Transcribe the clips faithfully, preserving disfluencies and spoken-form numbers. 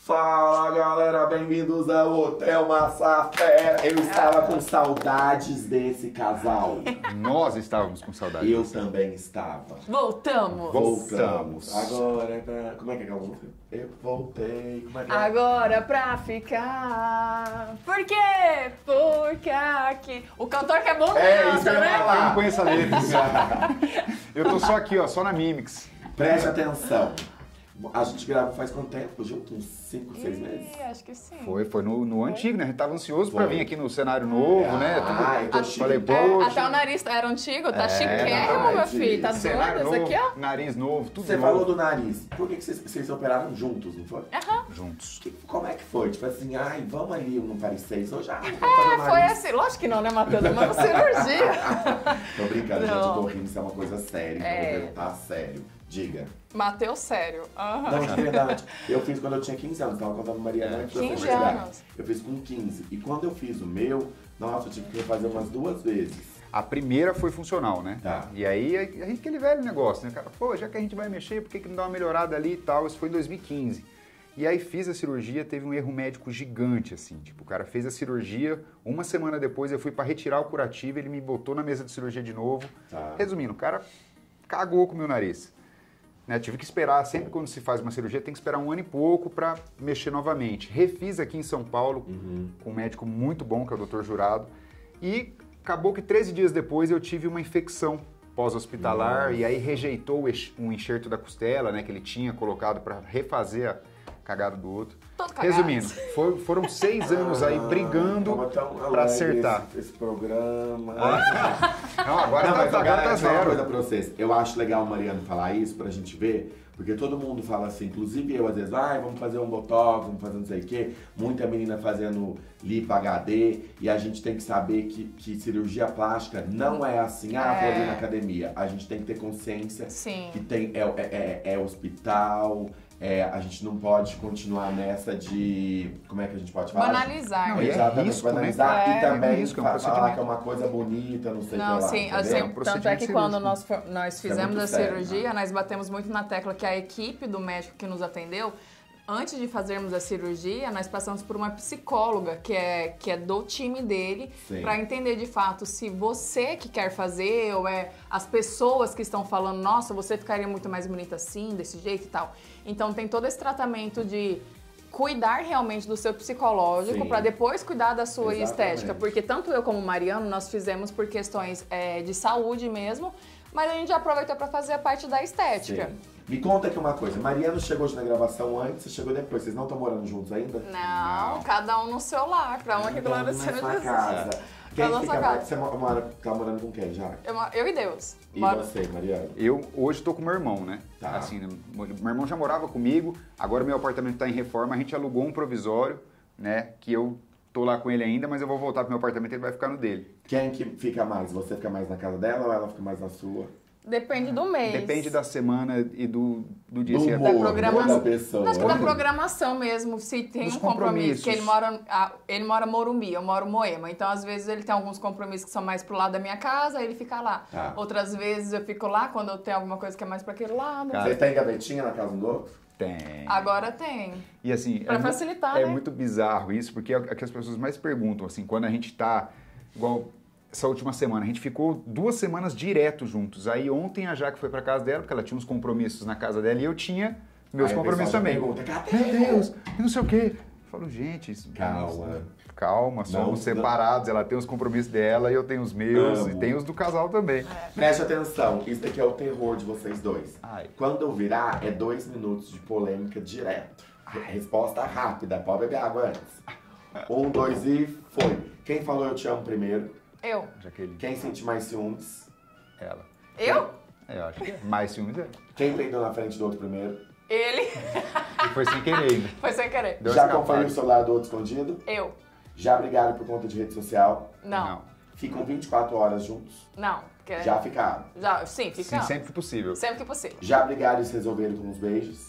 Fala galera, bem-vindos ao Hotel Massafera. Eu estava com saudades desse casal. Nós estávamos com saudades. Eu também estava. Voltamos. Voltamos. Agora é pra... Como é que é aquela música? Eu voltei. Como é que é? Agora pra ficar. Por quê? Porque aqui. O cantor que é bom É, canta, isso que eu ia né? falar. Eu não conheço a letra. Eu tô só aqui, ó, só na Mimics. Preste atenção. A gente grava faz quanto tempo? Junto? Uns cinco, seis meses? Ih, acho que sim. Foi, foi no, no antigo, né? A gente tava ansioso pra Foi. vir aqui no cenário novo, né? Ah, eu tô Tudo- chique. Falei, É, poxa. até o nariz era antigo, tá É, chiquérrimo, meu verdade. filho. Tá cenário doido novo, isso aqui, ó. nariz novo, tudo Você novo. falou do nariz. Por que que vocês, vocês operaram juntos, não foi? Aham. Juntos. Que- como é que foi? Tipo assim, ai, vamos ali no Paris seis, ou já? É, foi assim. Lógico que não, né, Matheus? É uma cirurgia. Tô brincando, gente, Não. eu tô rindo, isso é uma coisa séria, então É. eu vou perguntar sério. Diga. Matheus, sério. Aham. Não, de verdade. Eu fiz quando eu tinha quinze anos, tava contando Mariana antes de você quinze chegar. anos. Eu fiz com quinze. E quando eu fiz o meu, nossa, eu tive que refazer umas duas vezes. A primeira foi funcional, né? Tá. E aí, aí aquele velho negócio, né, cara? Pô, já que a gente vai mexer, por que, que não dá uma melhorada ali e tal? Isso foi em dois mil e quinze. E aí fiz a cirurgia, teve um erro médico gigante, assim. Tipo, o cara fez a cirurgia, uma semana depois eu fui pra retirar o curativo, ele me botou na mesa de cirurgia de novo. Tá. Resumindo, o cara cagou com o meu nariz. Né, tive que esperar, sempre quando se faz uma cirurgia, tem que esperar um ano e pouco para mexer novamente. Refiz aqui em São Paulo, Uhum. com um médico muito bom, que é o doutor Jurado, e acabou que treze dias depois eu tive uma infecção pós-hospitalar, Nossa. e aí rejeitou o ex- um enxerto da costela, né, que ele tinha colocado para refazer a cagada do outro. Todo cagado. Resumindo, for- foram seis anos aí brigando Tava tão para alegre acertar. Esse, esse programa. Não, agora Não, tá, mas tá, agora agora tá é só uma coisa zero. pra vocês. Eu acho legal o Mariano falar isso pra gente ver, porque todo mundo fala assim, inclusive eu às vezes, ai, vamos fazer um botox, vamos fazer não sei o quê. Muita menina fazendo lipo H D, e a gente tem que saber que, que cirurgia plástica não é assim, ah, vou ali na academia. A gente tem que ter consciência Sim. que tem, é, é, é, é hospital, é, a gente não pode continuar nessa de, como é que a gente pode falar? Banalizar. Não, né? e é Exatamente, risco, né? banalizar. É, E também é risco, é um fa- falar procedimento. que é uma coisa bonita, não sei o Não, que lá. sim, entendeu? assim, um tanto é procedimento que quando cirúrgico. nós, fo- nós Isso é fizemos muito a sério, cirurgia, né? nós batemos muito na tecla que a equipe do médico que nos atendeu, antes de fazermos a cirurgia, nós passamos por uma psicóloga que é, que é do time dele, Sim. para entender de fato se você que quer fazer ou é as pessoas que estão falando, nossa, você ficaria muito mais bonita assim, desse jeito e tal. Então tem todo esse tratamento de cuidar realmente do seu psicológico Sim. para depois cuidar da sua Exatamente. estética, porque tanto eu como o Mariano, nós fizemos por questões é, de saúde mesmo, mas a gente já aproveitou para fazer a parte da estética. Sim. Me conta aqui uma coisa, Mariano chegou hoje na gravação antes, você chegou depois, vocês não estão morando juntos ainda? Não, cada um no seu lar, pra um que Então, glória na seja sua Jesus. casa. Quem Pra nossa fica casa. mais? Você mora, tá morando com quem já? Eu, eu e Deus. E Bora. você, Mariano? Eu hoje tô com meu irmão, né? Tá. Assim, né, meu irmão já morava comigo, agora meu apartamento tá em reforma, a gente alugou um provisório, né? Que eu tô lá com ele ainda, mas eu vou voltar pro meu apartamento e ele vai ficar no dele. Quem que fica mais? Você fica mais na casa dela ou ela fica mais na sua? Depende do mês. Depende da semana e do, do dia. Do se é- humor, Da programação. da pessoa. Acho que da programação mesmo, se tem Dos um compromisso, que ele compromissos. mora, ah, ele mora Morumbi, eu moro Moema, então às vezes ele tem alguns compromissos que são mais pro lado da minha casa, aí ele fica lá. Tá. Outras vezes eu fico lá quando eu tenho alguma coisa que é mais pra aquele lado. Cara, Vocês têm gavetinha na casa um do outro? Tem. Agora tem. E assim, Pra é, mu- facilitar, é né? muito bizarro isso, porque é o que as pessoas mais perguntam, assim, quando a gente tá, igual essa última semana, a gente ficou duas semanas direto juntos. Aí ontem a Jaque foi pra casa dela, porque ela tinha uns compromissos na casa dela, e eu tinha meus Aí o compromissos pessoal já também. pergunta, "Cadê?" Meu Deus, e não sei o quê. Eu falo, gente, isso, Calma. calma, somos Não, separados, ela tem os compromissos dela e eu tenho os meus, Amo. e tem os do casal também. Preste atenção, isso daqui é o terror de vocês dois. Ai. Quando eu virar, é dois minutos de polêmica direto. Resposta rápida, pode beber água antes. Um, dois e foi. Quem falou eu te amo primeiro? Eu. Jaqueline, Quem sente mais ciúmes? ela. Eu? É, eu acho que é. Mais ciúmes é. Quem peidou na frente do outro primeiro? Ele. E foi sem querer ainda. Foi sem querer. Deu Já escapado. conferiu o celular do outro escondido? Eu. Já brigaram por conta de rede social? Não. Ficam vinte e quatro horas juntos? Não. Porque Já ficaram. Já, sim, Sim, fica. sempre que possível. Sempre que possível. Já brigaram e se resolveram com uns beijos?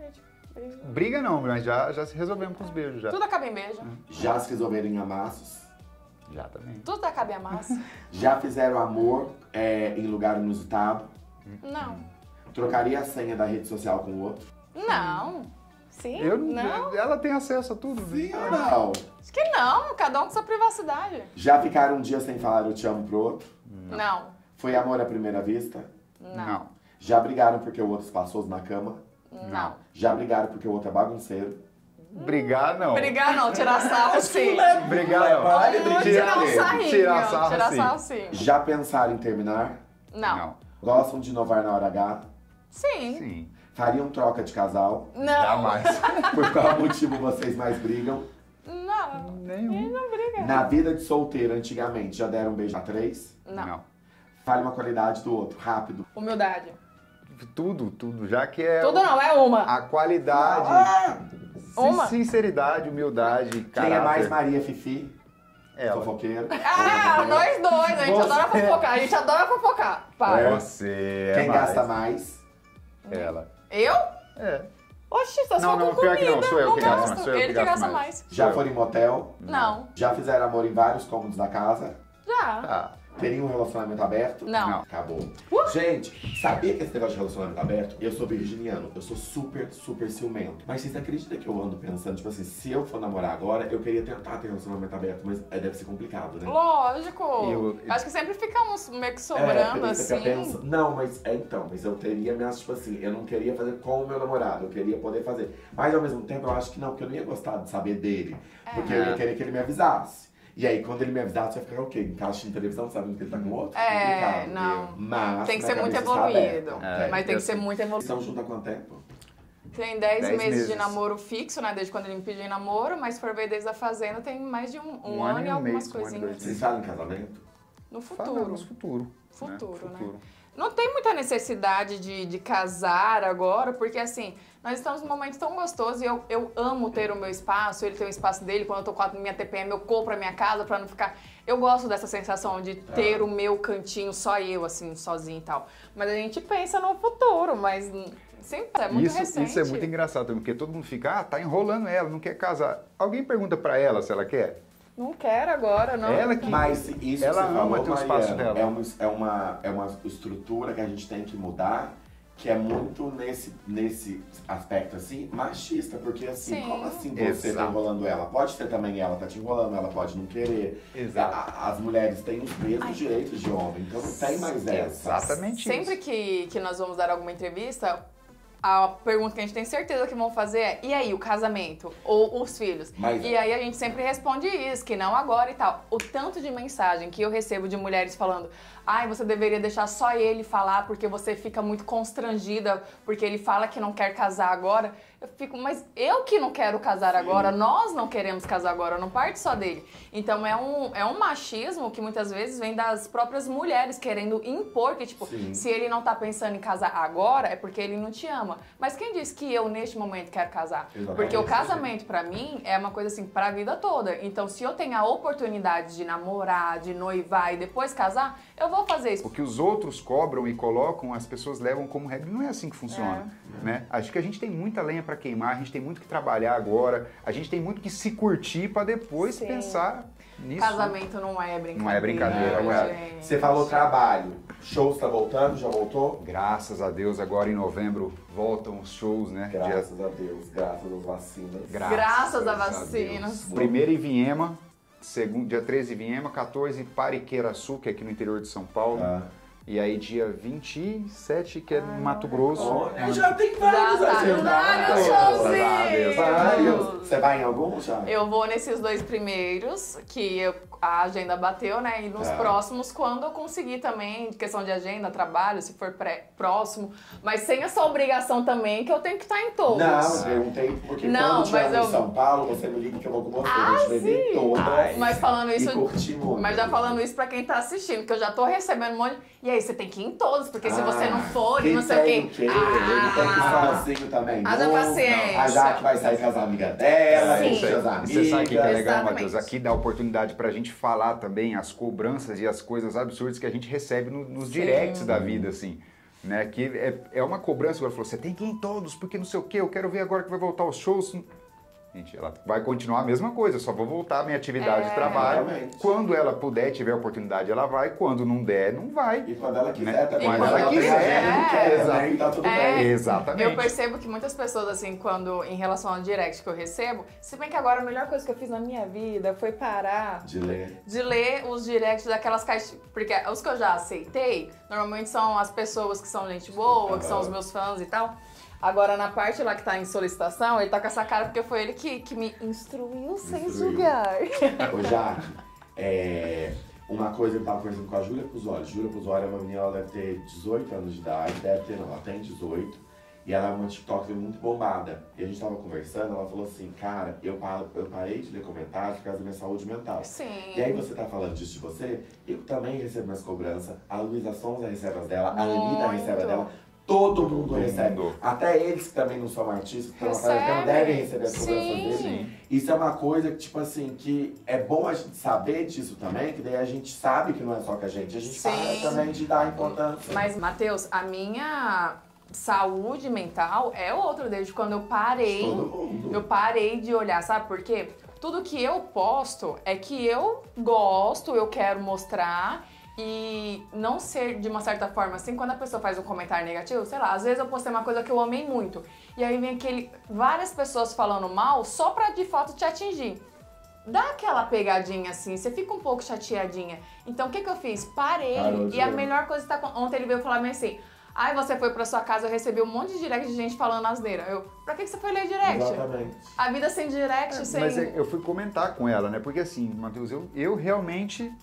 Briga não, mas já, já se resolvemos com os beijos já. Tudo acaba em beijo. Já se resolveram em amassos? Já também. Tudo acaba em massa. Já fizeram amor é, em lugar inusitado? Não. Trocaria a senha da rede social com o outro? Não. Sim? Eu não, não? Ela tem acesso a tudo. Sim ou não? Acho que não, cada um com sua privacidade. Já ficaram um dia sem falar eu te amo pro outro? Não. Foi amor à primeira vista? Não. Não. Já brigaram porque o outro espaçoso na cama? Não. Já brigaram porque o outro é bagunceiro? Brigar, não. Brigar não, tirar sarro sim. Brigar, não. Vale, Hum, brigar. tirar um Tirar sarrinho. Tirar sarro, tirar sim. sarro sim. Já pensaram em terminar? Não. Não. Gostam de inovar na hora H? Sim. Sim. Fariam troca de casal? Não. Jamais. Por qual motivo vocês mais brigam? Não. Nenhum. Ele não briga. Na vida de solteiro, antigamente, já deram um beijo a três? Não. Fale uma qualidade do outro, rápido. Humildade. Tudo, tudo. Já que é Tudo não, é uma. a qualidade, Ah! Uma. sinceridade, humildade, Quem caráter. é mais Maria Fifi? Ela. Fofoqueiro? Ah, nós dois, a gente Você. adora fofocar, a gente adora fofocar. Para. É. Você é Quem mais. gasta mais? Ela. Eu? É. Oxi, tá Não, só não, com pior que comida. não, sou eu que gasto gasto. mais, sou eu Ele que que gasto gasta mais. mais. Já Eu. foram em motel? Não. Já fizeram amor em vários cômodos da casa? Já. Ah, Teriam um relacionamento aberto? Não. Não. Acabou. Gente, sabia que esse negócio de relacionamento aberto? Eu sou virginiano, eu sou super, super ciumento. Mas vocês acreditam que eu ando pensando, tipo assim, se eu for namorar agora, eu queria tentar ter relacionamento aberto, mas é, deve ser complicado, né? Lógico. Eu- Acho que sempre fica uns meio que É, sobrando porque você assim. fica pensando- Não, mas é então, mas eu teria minhas, tipo assim, eu não queria fazer com o meu namorado, eu queria poder fazer. Mas ao mesmo tempo eu acho que não, porque eu não ia gostar de saber dele. Porque eu ia querer que ele me avisasse. E aí, quando ele me avisasse, eu ia ficar o quê? Em caixa de televisão, sabendo que ele tá com outro? É, Complicado. não. Mas Tem que minha ser muito cabeça está evoluído. aberta. É, Mas tem eu que ser sei. muito evoluído. Estão juntos há quanto tempo? Tem dez Dez meses, de meses. namoro fixo, né? Desde quando ele me pediu em namoro, mas se for ver desde a fazenda, tem mais de um, um Um ano, ano e e um algumas mês, um ano e coisinhas. dois Vocês falam em casamento? No futuro. Falamos futuro. Futuro, né? Futuro. Não tem muita necessidade de, de casar agora, porque assim, nós estamos num momento tão gostoso e eu, eu amo ter o meu espaço, ele tem o espaço dele. Quando eu tô com a minha T P M, eu compro a minha casa pra não ficar... Eu gosto dessa sensação de ter o meu cantinho, só eu, assim, sozinho e tal. Mas a gente pensa no futuro, mas sempre é muito isso, recente. isso é muito engraçado também, porque todo mundo fica, ah, tá enrolando ela, não quer casar. Alguém pergunta pra ela se ela quer? Não quero agora, não. Ela que- Mas isso Ela que você ama falou, ter o espaço Mariana, dela. É uma, é, uma, é uma estrutura que a gente tem que mudar, que é muito nesse, nesse aspecto assim, machista, porque assim, Sim. como assim você tá Exato. enrolando ela? Pode ser também ela tá te enrolando, ela pode não querer. Exato. A- As mulheres têm os mesmos direitos de homem, então não tem mais essa. Exatamente Sempre isso. que, que nós vamos dar alguma entrevista, a pergunta que a gente tem certeza que vão fazer é: e aí, o casamento? Ou os filhos? Mas- E aí a gente sempre responde isso, que não agora e tal. O tanto de mensagem que eu recebo de mulheres falando: ai, você deveria deixar só ele falar porque você fica muito constrangida porque ele fala que não quer casar agora. Eu fico, mas eu que não quero casar agora, nós não queremos casar agora, não parte só dele. Então é um, é um machismo que muitas vezes vem das próprias mulheres querendo impor que, tipo, Sim. se ele não tá pensando em casar agora, é porque ele não te ama. Mas quem disse que eu, neste momento, quero casar? Exatamente. Porque o casamento, pra mim, é uma coisa assim, pra vida toda. Então, se eu tenho a oportunidade de namorar, de noivar e depois casar, eu vou fazer isso. O que os outros cobram e colocam, as pessoas levam como regra. Não é assim que funciona, né? Acho que a gente tem muita lenha para queimar, a gente tem muito que trabalhar agora, a gente tem muito que se curtir para depois Sim. pensar nisso. Casamento não é brincadeira. Não é brincadeira, Não, é. gente. Você falou trabalho, shows tá voltando, já voltou? Graças a Deus, agora em novembro voltam os shows, né? Dia- Graças a Deus, graças às vacinas. Graças a Deus. vacinas. Primeiro em Viema, segundo, dia treze em Viema, quatorze em Pariqueraçu, que é aqui no interior de São Paulo. Ah. E aí dia vinte e sete, que é no Mato Grosso. Olha, já tem Já vários tá agendados. vários showzinhos. Vários. Você vai em algum já? Eu vou nesses dois primeiros, que eu- a agenda bateu, né? E nos Tá. próximos, quando eu conseguir também, questão de agenda, trabalho, se for pré- próximo. Mas sem essa obrigação também, que eu tenho que estar em todos. Não, eu perguntei porque Não, quando tiver mas em eu- São Paulo, você me liga que eu vou com você. Ah, eu vou te ver sim. toda. Ai. Mas falando isso, E curti muito. mas já falando isso pra quem tá assistindo, que eu já tô recebendo um monte. E aí, você tem que ir em todos, porque se Ah, você não for, e quem não sei tem o quê. quê? Ele tem que ir Ah, sozinho também. Haja não. paciência. A Jaque vai sair com as amigas dela, Sim. com Isso aí. as E amigas. você sabe o que é legal, Exatamente. Matheus? Aqui dá oportunidade pra gente falar também as cobranças e as coisas absurdas que a gente recebe no- nos Sim. directs da vida, assim. Né? Que é, é uma cobrança, agora falou, você tem que ir em todos, porque não sei o quê, eu quero ver agora que vai voltar os shows. Gente, ela vai continuar a mesma coisa, só vou voltar à minha atividade É. de trabalho. Exatamente. Quando ela puder, tiver oportunidade, ela vai. Quando não der, não vai. E quando ela quiser Né? também. Quando Quando ela tem quiser, agenda, não é. quer, Exato. né? E tá tudo É. bem. Exatamente. Eu percebo que muitas pessoas, assim, quando, em relação ao direct que eu recebo, se bem que agora a melhor coisa que eu fiz na minha vida foi parar De ler. de ler os directs daquelas caixas, porque os que eu já aceitei, normalmente são as pessoas que são gente boa, que são os meus fãs e tal. Agora, na parte lá que tá em solicitação, ele tá com essa cara porque foi ele que, que me instruiu sem Instruiu. julgar. Ô, Jaque, é, uma coisa que eu tava conversando com a Júlia Puzoli. Júlia Puzoli é uma menina, ela deve ter dezoito anos de idade, deve ter não, ela tem dezoito. E ela é uma TikToker muito bombada. E a gente tava conversando, ela falou assim, cara, eu, paro, eu parei de ler comentários por causa da minha saúde mental. Sim. E aí você tá falando disso de você, eu também recebo minhas cobranças, a Luísa Sonza recebe as dela, a Anitta Muito. recebe a dela. Todo mundo Todo recebe. mundo. Até eles que também não são artistas, que Recebe. não devem receber as cobranças Sim. deles. Sim. Isso é uma coisa que, tipo assim, que é bom a gente saber disso também, que daí a gente sabe que não é só com a gente. A gente Sim. para também de dar importância. Mas, Matheus, a minha saúde mental é outra desde quando eu parei. Todo mundo. Eu parei de olhar, sabe por quê? Tudo que eu posto é que eu gosto, eu quero mostrar. E não ser, de uma certa forma, assim, quando a pessoa faz um comentário negativo, sei lá, às vezes eu postei uma coisa que eu amei muito. E aí vem aquele, várias pessoas falando mal só pra, de fato, te atingir. Dá aquela pegadinha assim, você fica um pouco chateadinha. Então, o que que eu fiz? Parei. Parou de E a ver. melhor coisa que tá... Ontem ele veio falar bem assim, ai, você foi pra sua casa, eu recebi um monte de direct de gente falando asneira. Eu, pra que que você foi ler direct? Exatamente. A vida sem direct, É, sem... mas é- eu fui comentar com ela, né? Porque assim, Matheus, eu, eu realmente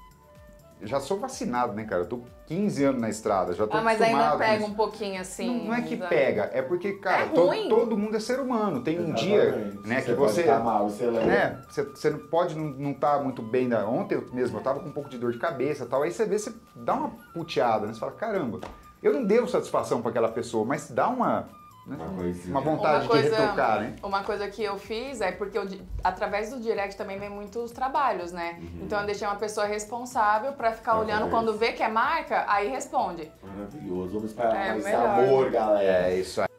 já sou vacinado, né, cara? Eu tô quinze anos na estrada, já tô Ah, mas ainda acostumado com pega isso. um pouquinho assim... Não, não é que da- pega, é porque, cara, É to- ruim. todo mundo é ser humano. Tem um Exatamente. dia, né, que pode você... Tá mal, você lembra. né, você, você não pode não, não tá muito bem. Da... Ontem eu mesmo, eu tava com um pouco de dor de cabeça e tal, aí você vê, você dá uma puteada, né? Você fala, caramba, eu não devo satisfação pra aquela pessoa, mas dá uma... né, Uma coisinha. uma vontade de retrucar, né? Uma coisa que eu fiz é porque eu, através do direct também vem muitos trabalhos, né? Então eu deixei uma pessoa responsável pra ficar Pra olhando, fazer quando isso. vê que é marca, aí responde. Maravilhoso. Vamos esperar É, mais melhor. amor, galera. É isso aí.